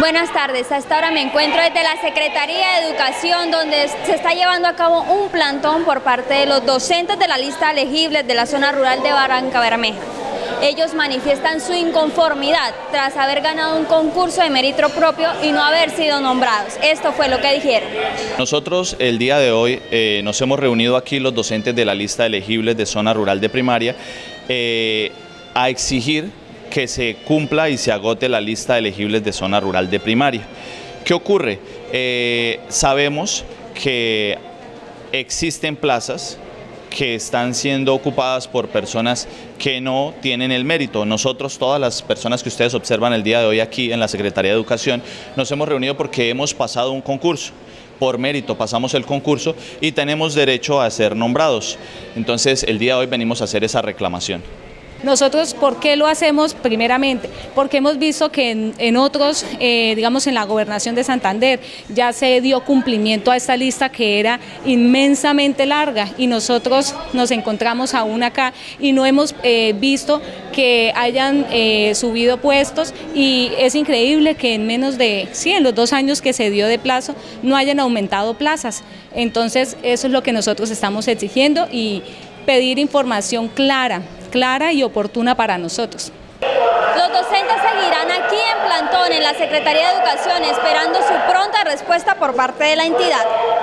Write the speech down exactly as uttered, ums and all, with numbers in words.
Buenas tardes, a esta hora me encuentro desde la Secretaría de Educación, donde se está llevando a cabo un plantón por parte de los docentes de la lista elegibles de la zona rural de Barrancabermeja. Ellos manifiestan su inconformidad tras haber ganado un concurso de mérito propio y no haber sido nombrados. Esto fue lo que dijeron. Nosotros el día de hoy eh, nos hemos reunido aquí los docentes de la lista elegibles de zona rural de primaria eh, a exigir que se cumpla y se agote la lista de elegibles de zona rural de primaria. ¿Qué ocurre? Eh, sabemos que existen plazas que están siendo ocupadas por personas que no tienen el mérito. Nosotros, todas las personas que ustedes observan el día de hoy aquí en la Secretaría de Educación, nos hemos reunido porque hemos pasado un concurso. Por mérito pasamos el concurso y tenemos derecho a ser nombrados. Entonces, el día de hoy venimos a hacer esa reclamación. Nosotros, ¿por qué lo hacemos? Primeramente, porque hemos visto que en, en otros, eh, digamos en la gobernación de Santander, ya se dio cumplimiento a esta lista que era inmensamente larga y nosotros nos encontramos aún acá y no hemos eh, visto que hayan eh, subido puestos y es increíble que en menos de, sí, en los dos años que se dio de plazo, no hayan aumentado plazas. Entonces, eso es lo que nosotros estamos exigiendo y pedir información clara, clara y oportuna para nosotros. Los docentes seguirán aquí en plantón en la Secretaría de Educación esperando su pronta respuesta por parte de la entidad.